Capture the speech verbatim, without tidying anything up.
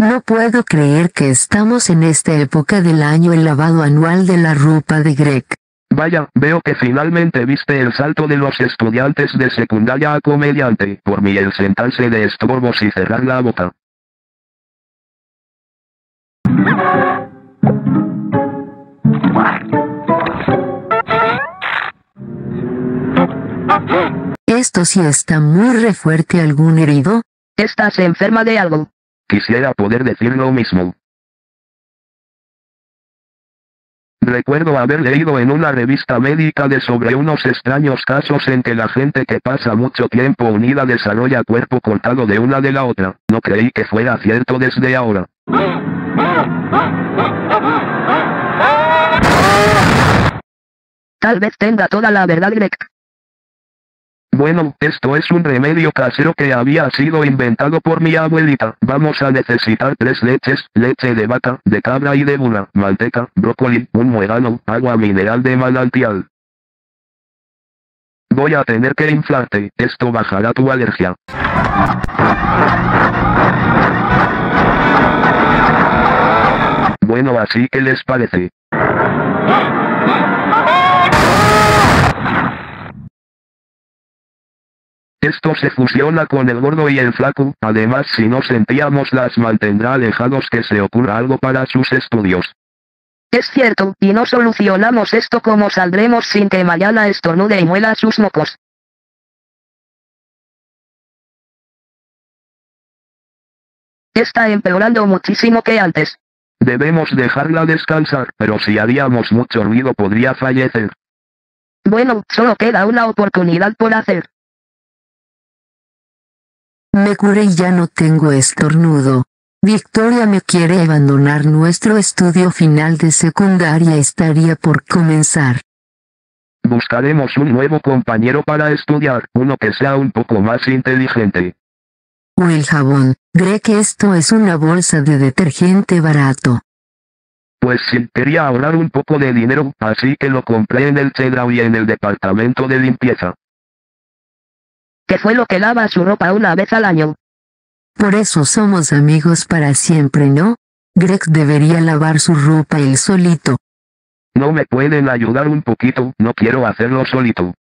No puedo creer que estamos en esta época del año, el lavado anual de la ropa de Greg. Vaya, veo que finalmente viste el salto de los estudiantes de secundaria a comediante. Por mí el sentarse de estorbos y cerrar la boca. Esto sí está muy re fuerte. ¿Algún herido? ¿Estás enferma de algo? Quisiera poder decir lo mismo. Recuerdo haber leído en una revista médica de sobre unos extraños casos en que la gente que pasa mucho tiempo unida desarrolla cuerpo cortado de una de la otra. No creí que fuera cierto desde ahora. Tal vez tenga toda la verdad, Greg. Bueno, esto es un remedio casero que había sido inventado por mi abuelita. Vamos a necesitar tres leches, leche de vaca, de cabra y de bula, manteca, brócoli, un muégano, agua mineral de manantial. Voy a tener que inflarte, esto bajará tu alergia. Bueno, así que les parece. Esto se fusiona con el gordo y el flaco, además si no sentíamos las mantendrá alejados que se ocurra algo para sus estudios. Es cierto, y no solucionamos esto como saldremos sin que mañana estornude y muela sus mocos. Está empeorando muchísimo que antes. Debemos dejarla descansar, pero si haríamos mucho ruido podría fallecer. Bueno, solo queda una oportunidad por hacer. Me curé y ya no tengo estornudo. Victoria me quiere abandonar. Nuestro estudio final de secundaria estaría por comenzar. Buscaremos un nuevo compañero para estudiar, uno que sea un poco más inteligente. O el jabón. Greg, esto es una bolsa de detergente barato. Pues sí, quería ahorrar un poco de dinero, así que lo compré en el Chedraui y en el departamento de limpieza. ¿Qué fue lo que lava su ropa una vez al año? Por eso somos amigos para siempre, ¿no? Greg debería lavar su ropa él solito. ¿No me pueden ayudar un poquito? No quiero hacerlo solito.